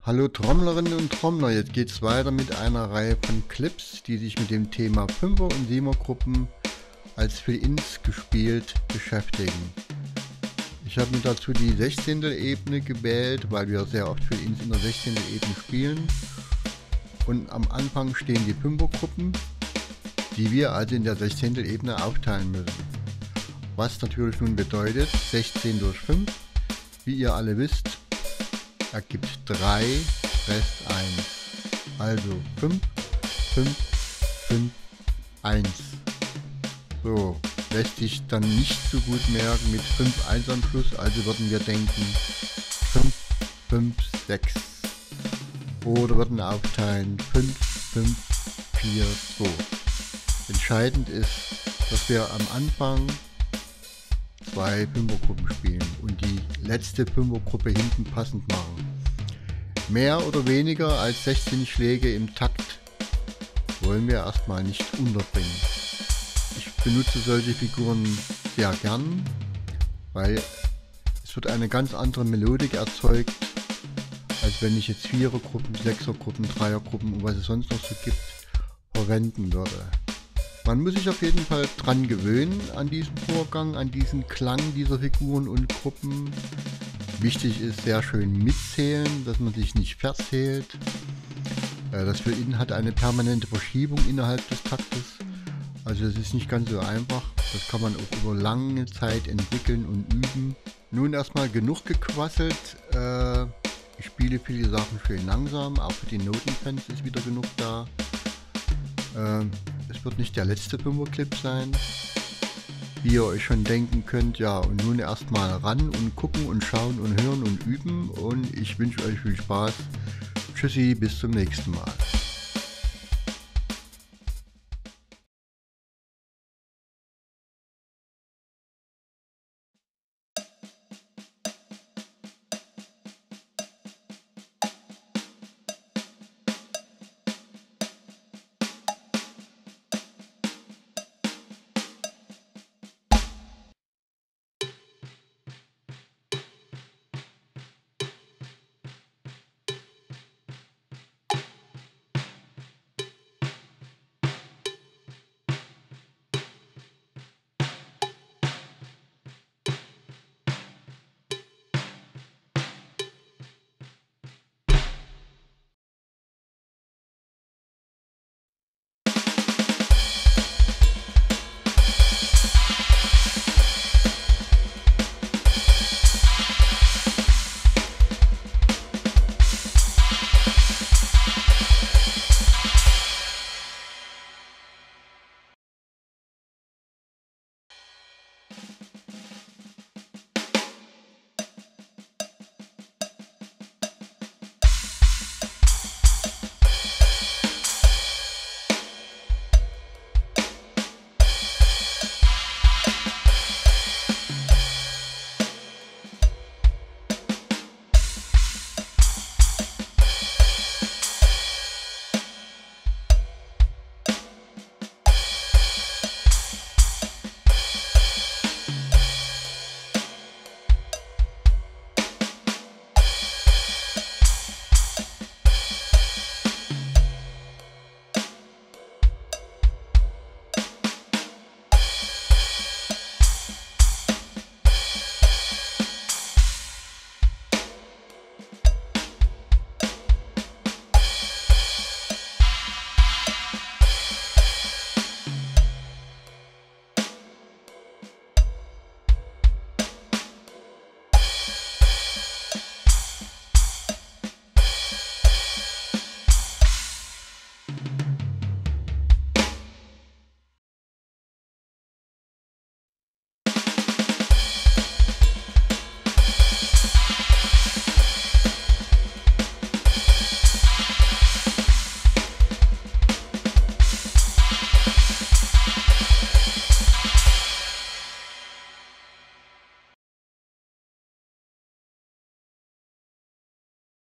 Hallo Trommlerinnen und Trommler, jetzt geht's weiter mit einer Reihe von Clips, die sich mit dem Thema 5er und 7er Gruppen als Fill-Ins gespielt beschäftigen. Ich habe mir dazu die 16. Ebene gewählt, weil wir sehr oft Fill-Ins in der 16. Ebene spielen. Und am Anfang stehen die 5er Gruppen, die wir also in der 16. Ebene aufteilen müssen. Was natürlich nun bedeutet, 16 durch 5, wie ihr alle wisst, ergibt 3, Rest 1. Also 5, 5, 5, 1. So, lässt sich dann nicht so gut merken mit 5 1 am Schluss, also würden wir denken 5, 5, 6. Oder würden aufteilen 5, 5, 4, 2. Entscheidend ist, dass wir am Anfang 2 5er-Gruppen spielen und die letzte 5er-Gruppe hinten passend machen. Mehr oder weniger als 16 Schläge im Takt wollen wir erstmal nicht unterbringen. Ich benutze solche Figuren sehr gern, weil es wird eine ganz andere Melodik erzeugt, als wenn ich jetzt 4er-Gruppen, 6er-Gruppen, 3er-Gruppen und was es sonst noch so gibt, verwenden würde. Man muss sich auf jeden Fall dran gewöhnen an diesen Vorgang, an diesen Klang dieser Figuren und Gruppen. Wichtig ist sehr schön mitzählen, dass man sich nicht verzählt. Das Fill-In hat eine permanente Verschiebung innerhalb des Taktes. Also es ist nicht ganz so einfach. Das kann man auch über lange Zeit entwickeln und üben. Nun erstmal genug gequasselt. Ich spiele viele Sachen schön langsam, auch für die Notenfans ist wieder genug da. Es wird nicht der letzte 5er-Clip sein, wie ihr euch schon denken könnt. Ja, und nun erstmal ran und gucken und schauen und hören und üben. Und ich wünsche euch viel Spaß. Tschüssi, bis zum nächsten Mal.